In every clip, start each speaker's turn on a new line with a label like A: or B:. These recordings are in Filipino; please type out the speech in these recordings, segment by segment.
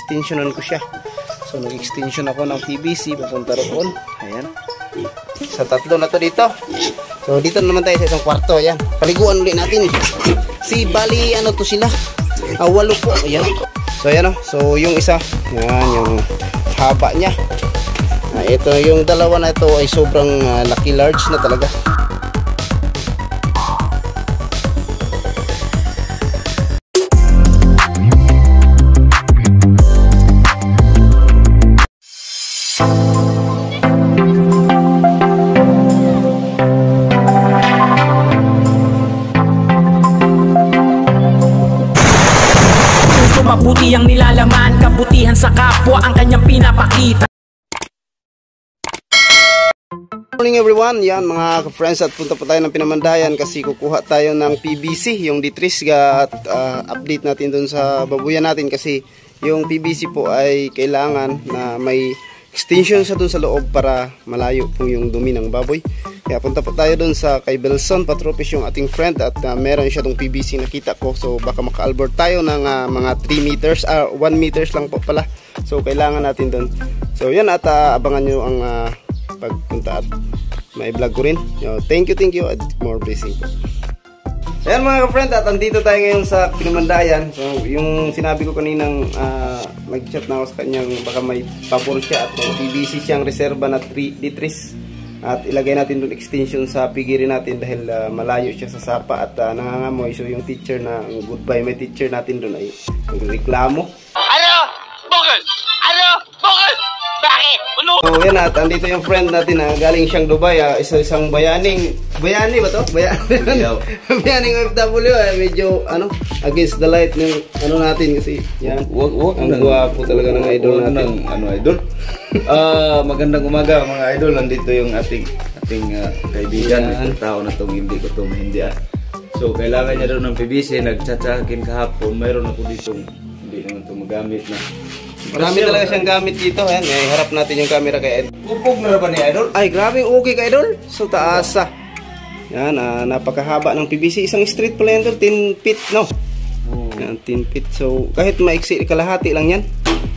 A: extensionan ko siya. So nag-extension ako ng PVC papunta roon. Ayan. Sa tatlo na to dito. So dito naman tayo sa isang kwarto. Ayan. Paliguan ulit natin. Si bali ano to sila. 8 po. Ayan. So ayan o. So yung isa. Ayan yung haba niya. Ito yung dalawa na ito ay sobrang laki large na talaga.
B: Mabuti ang nilalaman, kabutihan sa kapwa ang kanyang pinapakita.
A: Morning everyone, yan mga friends, at punta po tayo ng Pinamandayan kasi kukuha tayo ng PVC, yung D3 at update natin dun sa babuyan natin kasi yung PVC po ay kailangan na may extension sa dun sa loob para malayo po yung dumi ng baboy. Kaya punta po tayo dun sa kay Belson Patropis, yung ating friend, at meron siya tong PVC nakita ko. So baka maka-albor tayo ng mga 3 meters, 1 meters lang po pala. So kailangan natin dun. So yan, at abangan nyo ang pagpunta at may vlog ko rin. Thank you at more blessing po. Ayan mga ka-friend, at andito tayo ngayon sa Pinamandayan. So yung sinabi ko kaninang nag-chat na ako sa kanyang baka may pabor siya at may PVC siyang reserva na D3 at ilagay natin doon extension sa pigirin natin dahil malayo siya sa sapa at nangangamoy. So yung teacher na goodbye may teacher natin doon ay nagreklamo.
B: Ano? Bukol! Ano? Bukol! Bakit? Ano?
A: So yan, at andito yung friend natin na galing siyang Dubai, isang bayani ba to? Bayaning OFW, medyo ano against the light ng ano natin kasi yan. Ang gwapo talaga ng idol natin.
C: Idol? Magandang umaga mga idol. Nandito yung ating kaibigan. Itong tao na itong hindi ko ito mahindian. So kailangan niya daw ng PVC. Nagchat sa akin kahapon. Mayroon ako dito hindi naman ito magamit na.
A: Marami talaga siyang gamit dito. Ayan, harap natin yung camera kay Idol.
C: Upog na ba ni Idol?
A: Ay, grabe, okay ka Idol. So taasa. Yan, napakahaba ng PVC. Isang street pala yan doon, 10 feet, no? Yan, 10 feet. So, kahit maiksi, kalahati lang yan.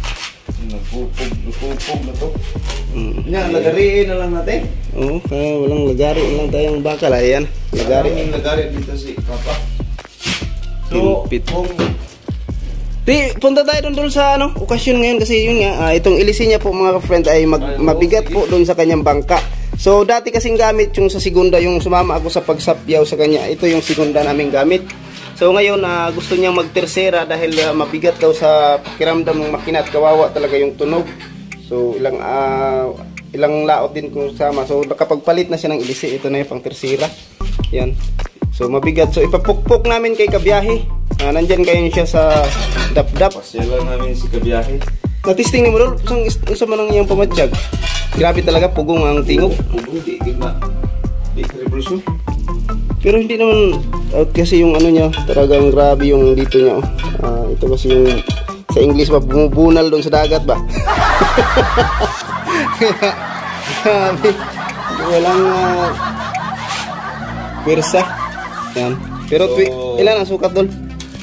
C: Nagpupog na to. Yan, lagariin na lang natin.
A: Oo, kaya walang lagari lang tayong bakal. Ayan, lagari.
C: Maraming lagari dito si Papa.
A: 10 feet. Punta tayo doon sa okasyon ngayon kasi yun nga, itong ilisi niya po mga friend ay mabigat po doon sa kanyang bangka. So dati kasing gamit yung sa segunda, yung sumama ako sa pagsapyaw sa kanya, ito yung segunda naming gamit. So ngayon gusto niyang magtersera dahil mabigat daw sa pakiramdam ng makina at kawawa talaga yung tunog. So ilang laot din kung sama. So nakapagpalit na siya ng ilisi, ito na yung pang tersera. Yan. So mabigat. So ipapukpok namin kay Kabiyahe. Nandyan kayo siya sa dap-dap.
C: Pasyalan namin si Kabiyahe.
A: Natisting ni mo doon, sa manang iyang pamatsyag. Grabe talaga, pugong ang tingog.
C: Pugong, di revolusyon.
A: Pero hindi naman, kasi yung ano niya, talagang grabe yung dito niya. Ito kasi yung, sa English ba, bumubunal doon sa dagat ba? Grabe. Walang pwersa. Yan. Pero ilan ang sukat doon?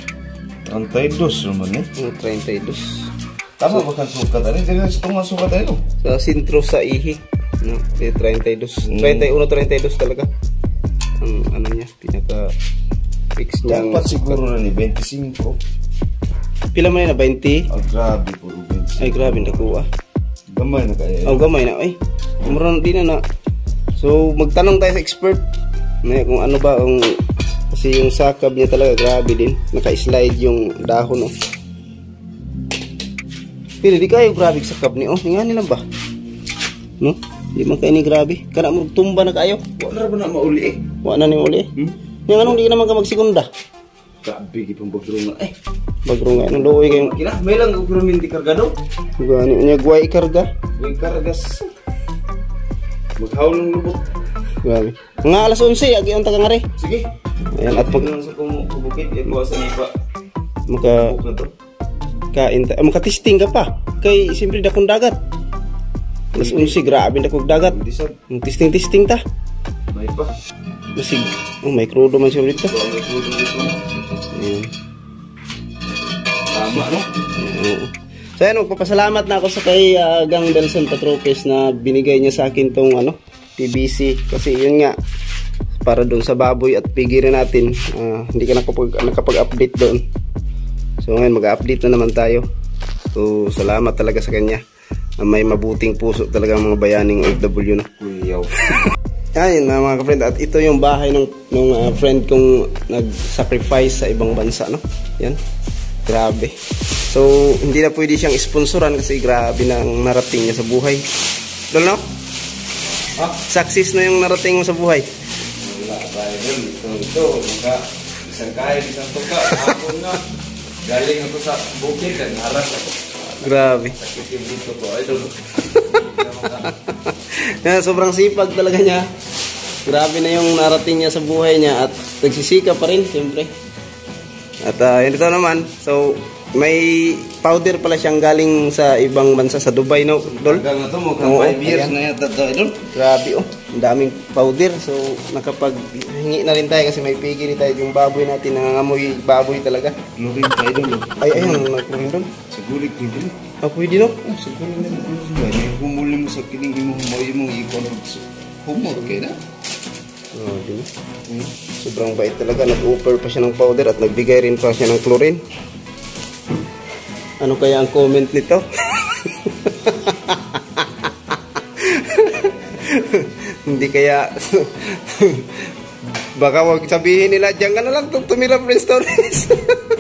C: 32 naman eh.
A: 32.
C: Tama ba kang sukat? Ano yung itong sukat tayo?
A: Sa sintro sa ihi. No? 32. 31, 32 talaga. Ang ano niya, pinaka fix niya.
C: Dapat siguro na ni 25.
A: Pila mo na 20?
C: Oh, grabe po 25.
A: Ay grabe nakuha.
C: Gamay na kaya.
A: Oh, gamay na. Ay, mura di na. So, magtanong tayo sa expert. Kung ano ba ang kasi yung sakab niya talaga grabe din. Naka-slide yung dahon, oh. Pero di kayo grabe sakab ni, oh. Nga nila ba? No? Di man kayo ni grabe. Kana mo tumba na kayo.
C: Wala na ba na mauli eh?
A: Wala na ni mauli. Yung anong di ka naman ka magsigunda?
C: Grabe gipong bagrunga eh.
A: Bagrunga, anong luoy kayong...
C: May lang pero hindi kargado.
A: Gani, niya guway ikarga.
C: May kargas. Maghawlong lubot.
A: Grabe. Mga alas 11, agi ang tagangari.
C: Sige.
A: Ayan, at pag
C: sa kubukit, ikuha sa nipa.
A: Makatisting ka pa. Kay siyempre dakong dagat. Alas 11, grabe dakong dagat. Tisting ta.
C: May pa.
A: Masig. Oh, may crudo man siya dito.
C: May crudo dito.
A: Ayan.
C: Tama, no?
A: Oo. So ayan, magpapasalamat na ako sa kay Gang Belson Patropes na binigay niya sa akin tong PVC. Kasi yun nga, para doon sa baboy at pigirin natin, hindi ka nakapag-update doon. So ngayon, mag-update na naman tayo. So salamat talaga sa kanya. May mabuting puso talaga mga bayaning OFW, no? Kuyaw. Yan mga ka-friend, at ito yung bahay ng friend kong nag-sacrifice sa ibang bansa, no? Yan, grabe. So hindi na pwede siyang sponsoran kasi grabe na ang narating niya sa buhay. Dol, no? Success na yung narating mo sa buhay.
C: Wala tayo dun. Ito, isang kahit, isang tuka, hapon na. Galing ako sa bukid, haras ako.
A: Grabe.
C: Sakit yung dito ko. Idol.
A: Sobrang sipag talaga niya. Grabe na yung narating niya sa buhay niya at nagsisika pa rin, siyempre. At yun ito naman. So, may powder pala siyang galing sa ibang bansa, sa Dubai, no? Dol?
C: Hanggang na ito, mukhang 5 years na yata ito, Idol.
A: Grabe, oh. Ang daming powder. So, nakapaghingi na rin tayo kasi may pigiri tayo yung baboy natin. Nangangamoy baboy talaga.
C: Luring ka, Idol.
A: Ay, ayun, nagkuhin doon.
C: Siguro, Idol.
A: Pwede, no?
C: Siguro na humuli mo sa kiling mo, humayi mong ikon. Humor kayo na?
A: Di ba? Sobrang bait talaga. Nag-offer pa siya ng powder at nagbigay rin pa siya ng chlorine. Ano kaya ang comment nito? Hindi kaya baka wag sabihin nila diyan ka na lang tumira friend stories.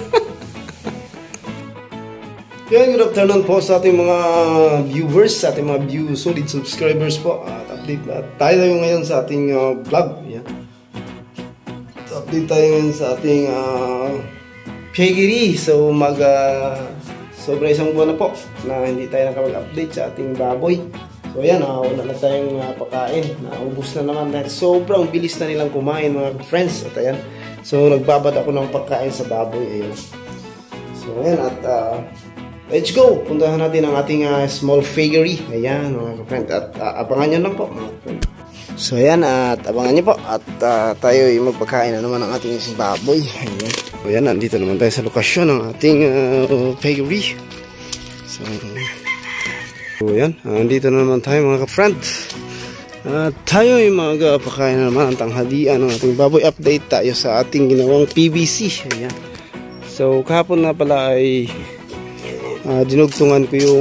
A: Good afternoon po sa ating mga viewers, sa ating mga solid subscribers po. At update na tayo ngayon sa ating vlog. Yan. Update tayo ngayon sa ating piggery. So sobra isang buwan na po na hindi tayo nakapag-update sa ating baboy. So ayan, wala na tayong pakain. Naubos na naman dahil sobrang bilis na nilang kumain mga friends. At ayan, so nagbabad ako ng pagkain sa baboy. Ayan. So ayan, at let's go! Puntahan natin ang ating small piggery. Ayan mga friends. At abangan nyo lang po mga friends. So ayan, at abangan nyo po. At tayo ay magpakain na naman ng ating baboy. Ayan. So ayan, nandito naman tayo sa lokasyon ng ating piggery. So ayan, nandito na naman tayo mga ka-friend. Tayo ay magpakain na naman ang tanghalian ng ating baboy. Update tayo sa ating ginawang PVC. Ayan. So kahapon na pala ay dinugtungan ko yung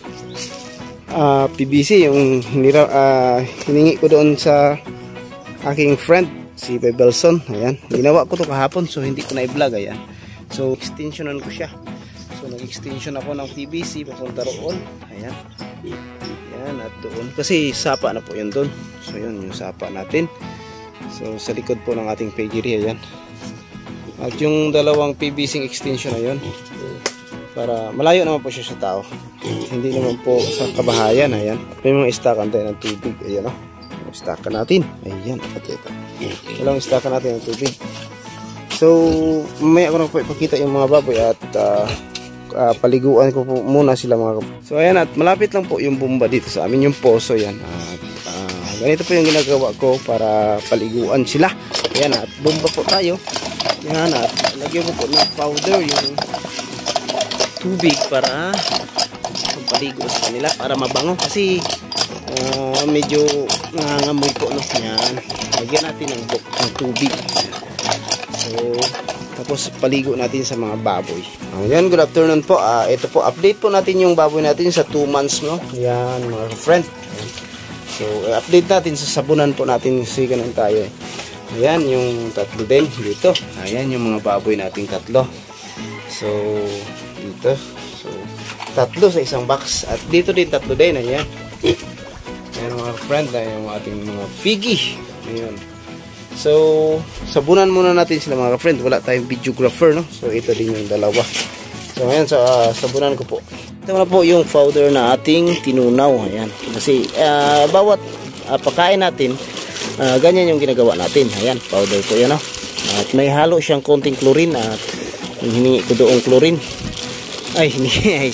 A: PVC, yung hiningi ko doon sa aking friend si Belson. Ayan, ginawa ko to kahapon, so hindi ko na i-vlog. Ayan, so extensionan ko siya. So nag-extension ako ng PVC papunta roon. Ayan, ayan, at doon kasi sapa na po yun doon. So yun yung sapa natin. So sa likod po ng ating piggery. Ayan, at yung dalawang PVC extension na yun, para malayo naman po siya sa tao, hindi naman po sa kabahayan. Ayan, may mga istakan tayo ng tubig. Ayan, o, istakan natin. Ayan, at ito walang istakan natin ng tubig. So mamaya ko na po ipakita yung mga baboy at paliguan ko po muna sila mga kapatid. So ayan, at malapit lang po yung bomba dito sa amin, yung poso. Yan, at ganito po yung ginagawa ko para paliguan sila. Ayan, at bomba po tayo. Yan, at lagyan ko po ng powder yung tubig para paligo sa kanila, para mabango kasi medyo nangangamoy po, no? Yan, lagyan natin ng tubig. So tapos paligo natin sa mga baboy. Ayan, good afternoon po. Ito po, update po natin yung baboy natin sa 2 months, no? Yan mga friend. So update natin sa sabunan po natin kasi ganun tayo. Ayan, yung tatlo din dito. Ayan yung mga baboy nating tatlo. So dito, so tatlo sa isang box, at dito din tatlo din. Ayan, ayan mga friend, yung ating mga piggy. Ayan, so sabunan muna natin sila mga friend. Wala tayong videographer, no? So ito din yung dalawa. So ayan, sabunan ko po. Ito na po yung powder na ating tinunaw. Ayan, kasi bawat pagkain natin, ganyan yung ginagawa natin. Ayan, powder po yan, no? At may halo siyang konting chlorine, at hiningi ko doong chlorine. Ay, hindi,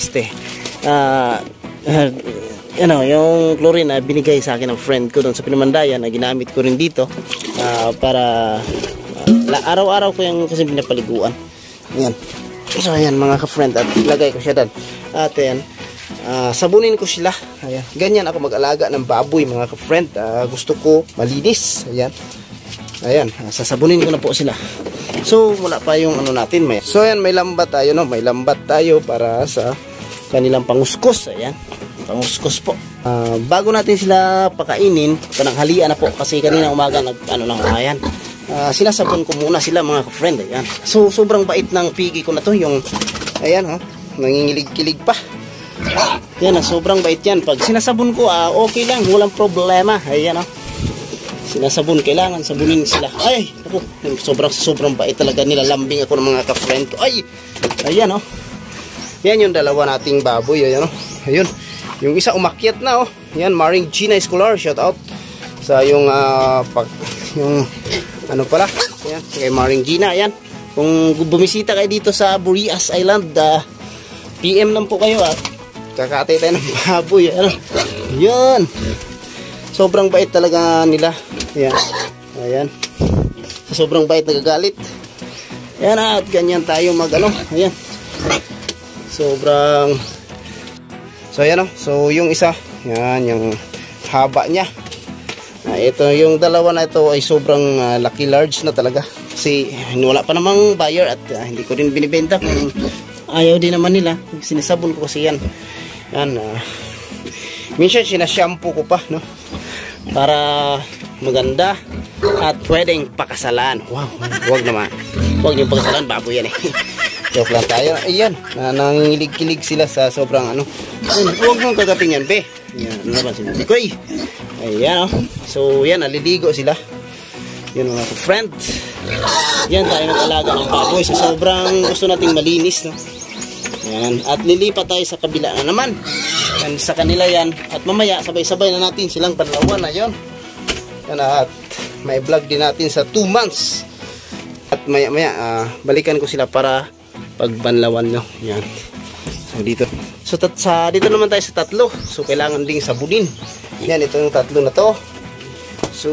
A: yung chlorine na binigay sa akin ng friend ko doon sa Pinamandayan, na ginamit ko rin dito para araw-araw ko yung kasi pinapaliguan. Ayan. So ayan mga ka-friend, at ilagay ko siya doon. At ayan, sabunin ko sila. Ayan, ganyan ako mag-alaga ng baboy mga ka-friend. Gusto ko malinis. Ayan. Ayan, sasabunin ko na po sila. So wala pa yung ano natin. So ayan, may lambat tayo, no? May lambat tayo para sa kanilang panguskus. Ayan, panguskus po. Bago natin sila pakainin, pananghalian na po kasi kanina umaga ayan. Sinasabon ko muna sila mga ka-friend. Ayan. So sobrang bait ng pigi ko na to, yung ayan, nangingilig-kilig pa. Ayan, sobrang bait yan. Pag sinasabon ko, okay lang, walang problema. Ayan, sinasabon, kailangan sabunin sila. Ay, ako, sobrang bait talaga nila. Lambing ako ng mga ka-friend ko. Ay, ayan, yan yung dalawa nating baboy. Ayan, ayun. Yung isa umakyat na, Yan, Maring Gina Escolar, shout out sa yung yung ano pala. Ayan, kay Maring Gina. Ayan. Kung bumisita kayo dito sa Burias Island, PM lang po kayo at kakatay tayo ng baboy. Ayan. Sobrang bait talaga nila. Ayan. Ayan. Sobrang bait, nagagalit. Ayan, at ganyan tayo ayan. Sobrang so ayan, so yung isa, yan yung haba niya. Ito yung dalawa na ito ay sobrang lucky large na talaga kasi wala pa namang buyer at hindi ko rin binibenta kung ayaw din naman nila. Sinisabon ko kasi yan. Yan, minsan sinashampoo ko pa, no, para maganda at pwedeng pakasalan. Wow, wag naman, wag yung pakasalan, baboy yan joke lang tayo. Ayan, nangingilig-kilig sila sa sobrang huwag mong kagating yan, be. Ayan, ano naman sinabi ko, ayan, so yan, naliligo sila. Yan mga friend, yan tayo mag-alaga ng baboy. So sobrang gusto nating malinis, no. Ayan, at lilipat tayo sa kabila na naman. Yan, sa kanila yan, at mamaya sabay-sabay na natin silang panlawan na yun. Yan, at may vlog din natin sa 2 months. At maya-maya balikan ko sila para pagbanlawan, no. Yan. So dito. So dito naman tayo sa tatlo. So kailangan ding sabunin. Yan, ito yung tatlo na to. So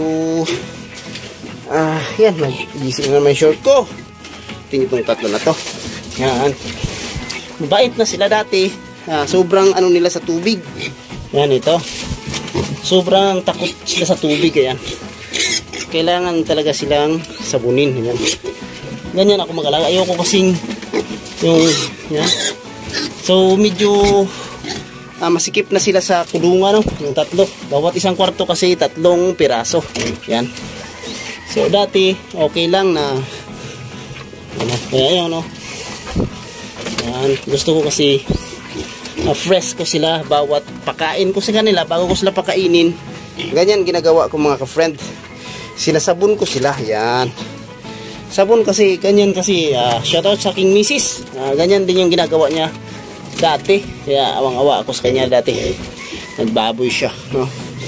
A: yan, nagising na may short ko. Tingin itong tatlo na to. Yan. Mabait na sila dati. Sobrang nila sa tubig. Yan, ito. Sobrang takot sila sa tubig. Ayan. Kailangan talaga silang sabunin. Yan. Ganyan ako mag-alaga. Ayoko kasing yan. So medyo masikip na sila sa kulungan, no? Yung tatlo. Bawat isang kwarto kasi 3 piraso. Yan. So dati okay lang na ayan, no. Yan. Gusto ko kasi fresh ko sila bawat pakain ko sa kanila bago ko sila pakainin. Ganyan ginagawa ko mga ka-friend. Sinasabon ko sila. Yan. Sabon kasi, ganyan kasi, shoutout sa aking misis. Ganyan din yung ginagawa niya dati. Kaya awang-awa ako sa kanya dati. Nagbaboy siya, no?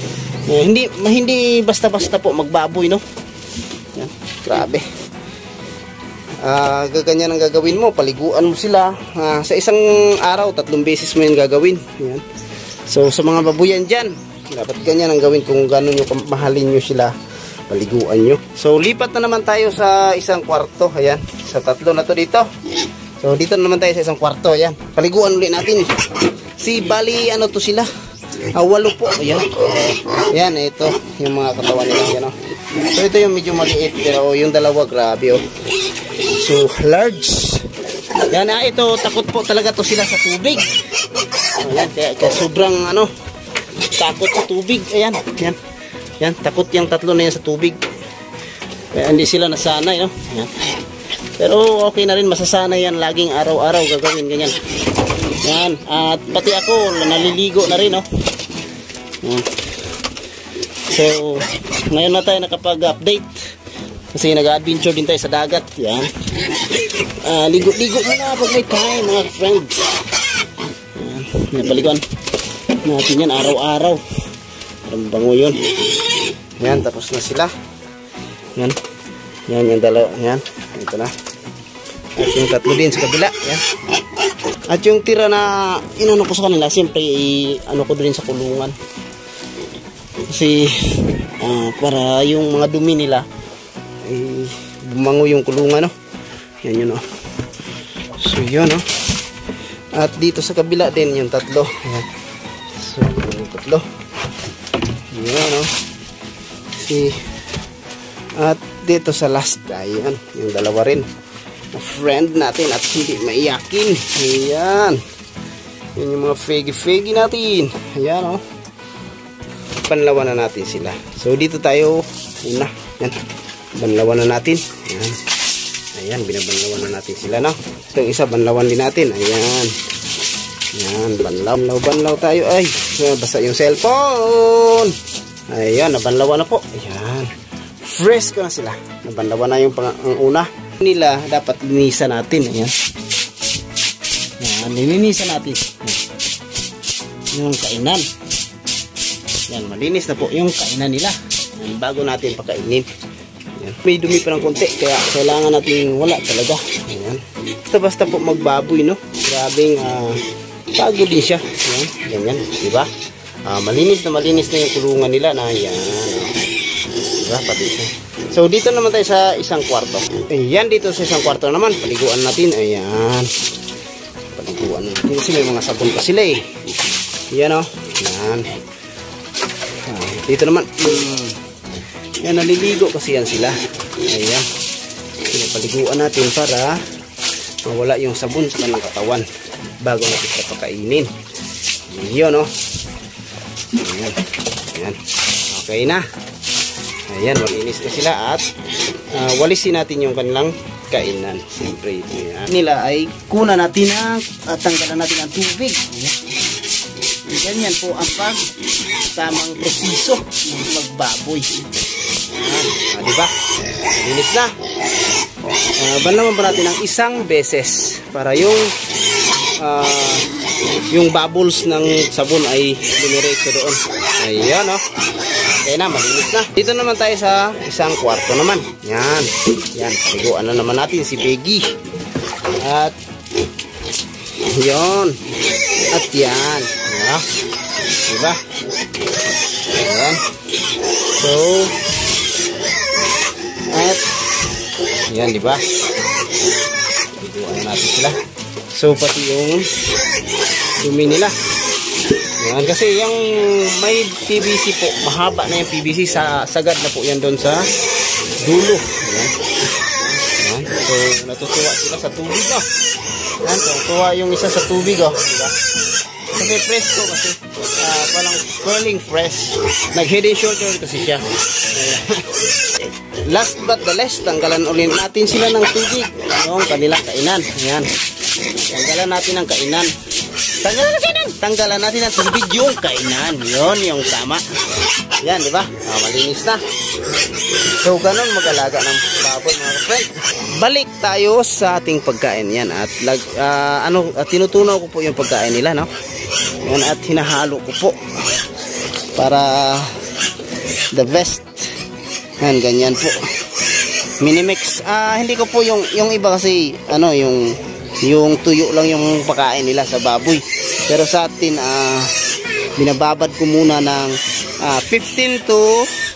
A: Hindi basta-basta po magbaboy, no? Yan, grabe. Gaganyan ang gagawin mo. Paliguan mo sila. Sa isang araw, 3 beses mo yung gagawin. Yan. So, sa mga babuyan dyan, dapat ganyan ang gawin kung gano'n nyo mahalin nyo sila. Paliguan nyo. So lipat na naman tayo sa isang kwarto. Ayan, sa tatlo na to dito. So dito na naman tayo sa isang kwarto. Ayan, paliguan ulit natin. Bali to sila, 8 po. Ayan. Ayan, ito yung mga katawan nila. Ayan, so ito yung medyo maliit, pero yung dalawa grabe, so large. Yan, ito takot po talaga to sila sa tubig. Ayan, kaya sobrang takot sa tubig. Ayan, yan. Yan, takot yung tatlo na yan sa tubig. Kaya hindi sila nasanay, no? Yan. Pero okay na rin, masasanay yan. Laging araw-araw gagawin ganyan. Yan, at pati ako naliligo na rin, no? Yan. So ngayon na tayo nakapag-update kasi nag-adventure din tayo sa dagat. Yan. Ligo-ligo muna pag may time, mga friends. Yan, paliguan natin yan araw-araw. Parang bango yun. Yan, tapos na sila. Yan. Yan yung dalawa. Yan. Ito na. At yung tatlo din sa kabila. Yan. At yung tira na inano ko sa kanila, siyempre ko din sa kulungan. Kasi para yung mga dumi nila bumango yung kulungan, no? Yan yun, no? So yun, no? At dito sa kabila din yung tatlo. Ayan. So yung tatlo. Yun, no? At dito sa last, ayan, yung dalawa rin. Friend natin at hindi maiyakin. Ayan. Yan yung mga fegi natin. Ayan, oh. Panlawan na natin sila. So dito tayo una. Yan. Banlawan na natin. Ayan. Ayan, binabanlawan na natin sila, no? Itong isa, banlawan din natin. Ayan. Ayan, banlaw tayo. Ay, basa yung cellphone. Ayan, nabanlawan na po. Ayan. Fresh ko na sila. Nabanlawan na yung ang una. Nila, dapat linisan natin. Ayan. Ayan, nilinisan natin. Yung kainan. Ayan, malinis na po yung kainan nila. Ayan, bago natin pakainin. Ayan. May dumi pa ng konti, kaya kailangan natin wala talaga. Ayan. Basta po magbaboy, no? Grabing bago din siya. Ayan, ganyan, diba? Malinis na yung kulungan nila na yan. Diba? Pati siya. So, dito naman tayo sa isang kwarto. Ayan, dito sa isang kwarto naman. Paliguan natin. Ayan. Paliguan natin. Kasi may mga sabon pa sila eh. Ayan, o. Ayan. Dito naman. Ayan, naliligo kasi yan sila. Ayan. Pinapaliguan natin para mawala yung sabon sa kanilang katawan bago natin sa pakainin. Ayan, o. Ayan. Ayan. Okay na. Ayan, malinis na sila at walisin natin yung kanilang kainan. Siyempre, ayan. Nila ay kuna natin at tanggalan natin ang tubig. Ayan. Ganyan po ang tamang proseso ng magbaboy. Ayan. Diba? Malinis na. Banlawan pa natin ng isang beses para yung bubbles ng sabon ay lumiretso doon. Ayan, o. Okay na, malinis na. Dito naman tayo sa isang kwarto naman. Yan. Yan. Siguan na naman natin si Peggy. At yun. At yan. Diba? Diba? Ayan. So at yan, diba? Siguan na natin sila. So pati yung dumi nila. Yan, kasi yung may PVC po, mahaba na yung PVC, sagad na po yan doon sa dulo. Yan. Yan. So natutuwa sila sa tubig, no? Yan, natutuwa yung isa sa tubig, oh. Diba? Kasi fresh ko kasi parang curling fresh. Nag-head and shoulder kasi siya. Last but the least, tanggalan ulit natin sila ng tubig. Yung kanilang kainan. Yan. Tanggalan natin ang kainan. Tanggalan natin ang tubig yung kainan. Yun yung tama. Yan, di ba? Malinis na. So, ganun mag-alaga ng baboy, mga friend. Balik tayo sa ating pagkain. Yan. At tinutunaw ko po yung pagkain nila, no? Yan, at hinahalo ko po para the best. Yan, ganyan po. Minimix. Hindi ko po yung iba kasi yung tuyo lang yung pagkain nila sa baboy. Pero sa atin, binababad ko muna ng 15 to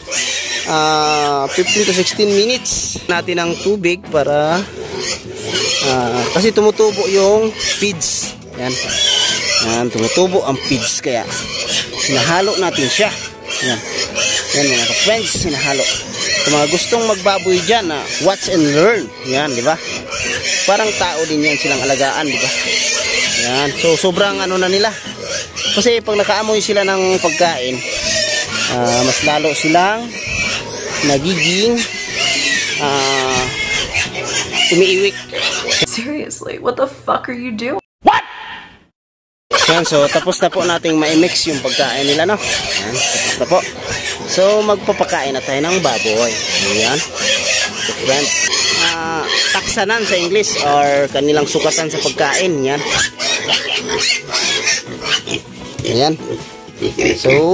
A: 16 minutes natin ng tubig para kasi tumutubo yung feeds. Yan. Yan, tumutubo ang feeds kaya hinahalo natin siya. Yan. Yan mga ka-friends, hinahalo. Kung mga gustong magbaboy dyan, watch and learn. Yan, di ba? Parang tao din yan silang alagaan, di ba? Yan. So, sobrang na nila. Kasi pag nakaamoy sila ng pagkain, mas lalo silang nagiging umiiwik.
D: Seriously, what the fuck are you doing?
A: Yan, so tapos na po nating ma-mix yung pagkain nila, no? Yan, tapos na po. So, magpapakain na tayo ng baboy. Ayan. Different. Taksanan sa English or kanilang sukatan sa pagkain. Yan. Ayan. So,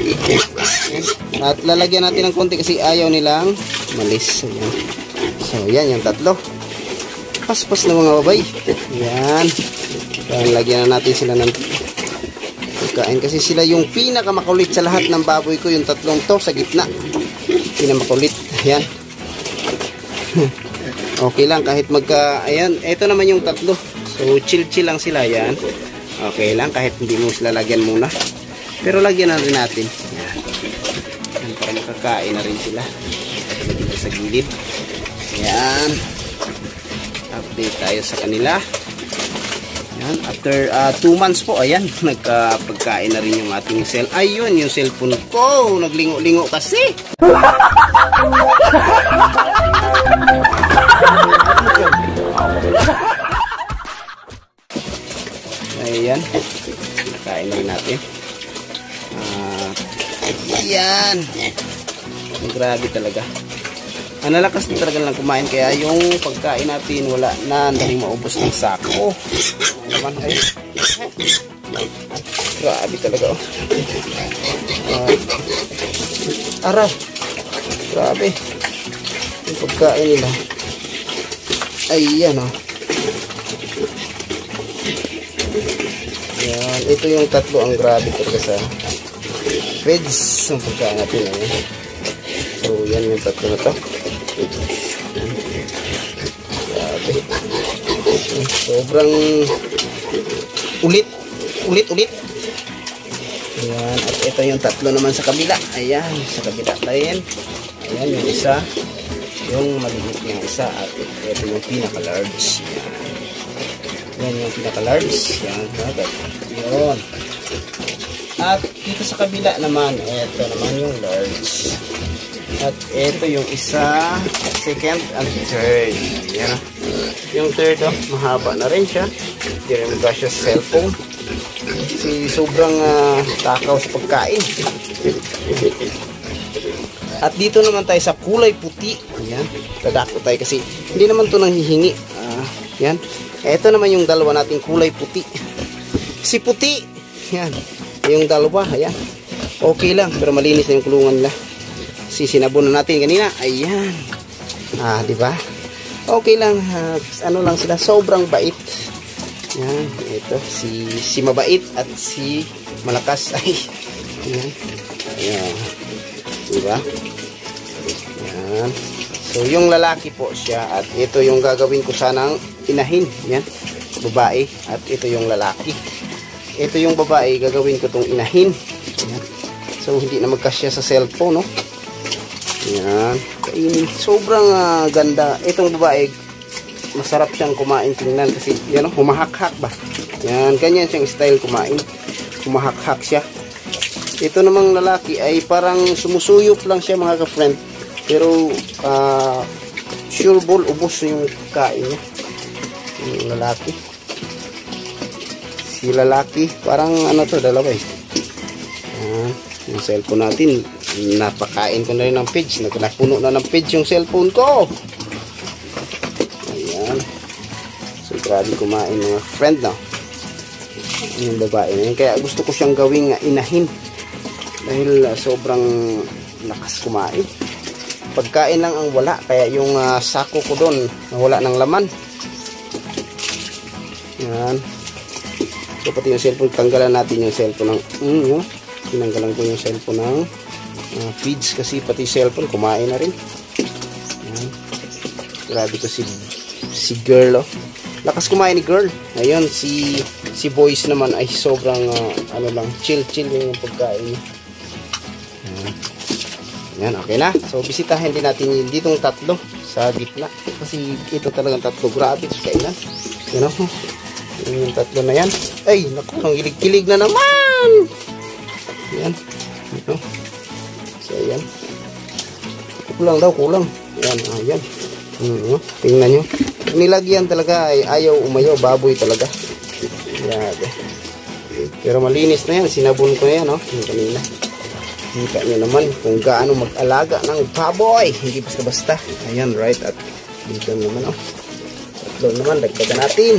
A: at lalagyan natin ng konti kasi ayaw nilang malis. Ayan. So, yan yung tatlo. Paspas na mga babay. Ayan. Ayan, lagyan na natin sila ng pagkain kasi sila yung pinakamakulit sa lahat ng baboy ko, yung tatlong to sa gitna. Pinamakulit. Ayan. Okay lang kahit ayan, ito naman yung tatlo. So chill lang sila yan. Okay lang kahit hindi mo sila lagyan muna. Pero lagyan na rin natin. Yan. Yan, para makakain na rin sila. Dito sa gilid. Yan. Update tayo sa kanila. Yan. After 2 months po, ayan, nagkapagkain na rin yung ating ayun, yung cellphone ko. Naglingo-lingo kasi. Ayan. Nakain na rin natin. Ayan. Grabe talaga. Ang lalakas na talaga lang kumain, kaya yung pagkain natin wala na, dahil maubos ng sako. Naman ay grabe talaga. Aray, grabe yung pagkain nila. Ayan Ayan, ito yung tatlo ang grabe talaga sa feds ng pagkain natin. So yan yung tatlo na to. Grabe. Sobrang ulit. Ayan. At ito yung tatlo naman sa kabila. Ayan. Sa kabila rin. Ayan yung isa. Yung maliit yung isa. At ito yung pinaka-large. Ayan yung pinaka-large. Ayan. Ayan. At dito sa kabila naman, ito naman yung large. At ito yung isa, second and third. Ayan. Yung third, mahaba na rin siya. Hindi rin magkasya sa cellphone. Kasi sobrang takaw sa pagkain. At dito naman tayo sa kulay puti. Ayan. Dadako tayo kasi hindi naman ito nanghihingi. Ayan. Ito naman yung dalawa nating kulay puti. Si puti. Ayan. Yung dalawa. Ayan. Okay lang. Pero malinis na yung kulungan nila. Sinabon na natin kanina. Ayan. Diba? Okay lang. Ano lang sila. Sobrang bait. Ayan. Ito. Si mabait at si malakas. Ay. Ayan. Ayan. Diba? Ayan. So, yung lalaki po siya. At ito yung gagawin ko sanang inahin. Ayan. Babae. At ito yung lalaki. Ito yung babae. Gagawin ko tong inahin. Ayan. So, hindi na magkasya sa cellphone, no? Ayan. Kainin. Sobrang ganda. Itong babae, masarap siyang kumain tingnan kasi, yan o, humahak-hak ba? Yan. Ganyan siyang style kumain. Humahak-hak siya. Ito namang lalaki ay parang sumusuyop lang siya, mga ka-friend. Pero, sure ball, ubos yung kain niya. Yung lalaki. Si lalaki, parang ano to, dalawa eh. Yung cellphone natin, napakain ko na rin ng page. Napuno na ng page yung cellphone ko. Ayan. So, grabe kumain mga friend, no? Yung babae na yun. Kaya gusto ko siyang gawing inahin. Dahil sobrang lakas kumain. Pagkain lang ang wala. Kaya yung sako ko doon, wala ng laman. Ayan. So, pati yung cellphone, tanggalan natin yung cellphone ng... tinanggalan ko yung cellphone ng feeds kasi pati cellphone kumain na rin. Ayan. Grabe ko si girl, oh. Lakas kumain ni girl. Ayun, si boys naman ay sobrang ano lang, chill yung pagkain niya. Ayan, okay na. So bisitahin din natin yung ditong tatlo sa gitna kasi ito talagang tatlo. Grabe sa kainan. Yan o. Yung tatlo na yan. Ay, naku, ang kilig-kilig na naman. Ayan. Ito. So, ayan. Kulang daw, kulang. Ayan, ayan. Tingnan nyo. Nilagyan talaga ay ayaw umayaw. Baboy talaga. Ayan. Pero malinis na yan. Sinabon ko na yan, no? Yung kanina. Kita nyo naman kung gaano mag-alaga ng baboy. Hindi basta-basta. Ayan, right? At dito naman, oh. Tatlo naman. Dagdagan natin.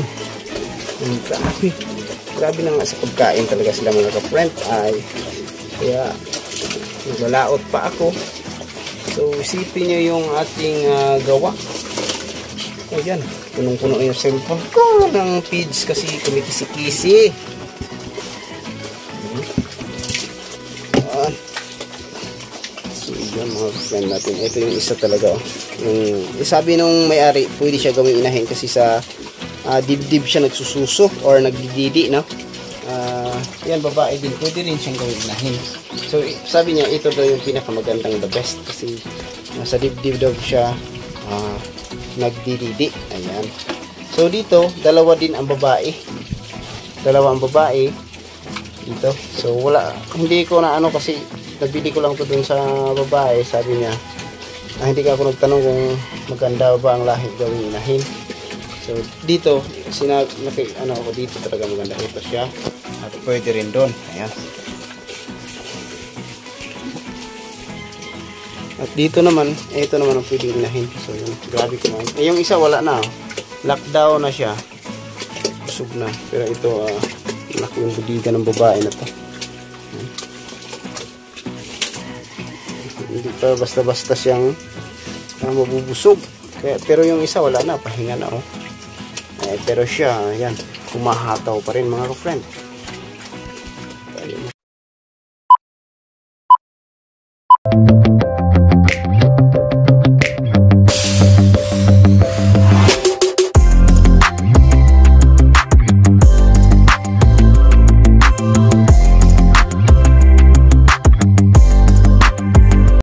A: Grabe na nga sa pagkain talaga sila, mga ka-friend. Ay, kaya naglalaot pa ako. So isipin nyo yung ating gawa. Ayan, punong-puno yung cellphone ko ng feeds kasi kumikisi-kisi. So yan, mga friend natin. Ito yung isa talaga, oh. Sabi nung may-ari, pwede siya gawing inahin kasi sa dibdib siya nagsususo or nagdididi, no? Yan, babae din, pwede rin siyang gawing inahin. So sabi niya ito daw yung pinakamagandang, the best, kasi nasa dibdib daw siya nagdididi. Ayan. So dito dalawa din ang babae, dito. So wala, hindi ko na ano, kasi nabili ko lang to dun sa babae. Sabi niya hindi ka ako nagtanong kung maganda ba ang lahi gawing inahin. So dito ano ako, dito talaga maganda ito siya, at pwede rin doon. Ayan. At dito naman, ito naman ang pwedeng inahin. So yun, grabe ko man. Yung isa wala na, lockdown na siya, busog na. Pero ito laki yung budiga ng babae na to. Hindi pa basta-basta siyang mabubusog. Pero yung isa wala na, pahinga na, oh. Pero siya, ayan, humahataw pa rin, mga ka-friend. Ayun.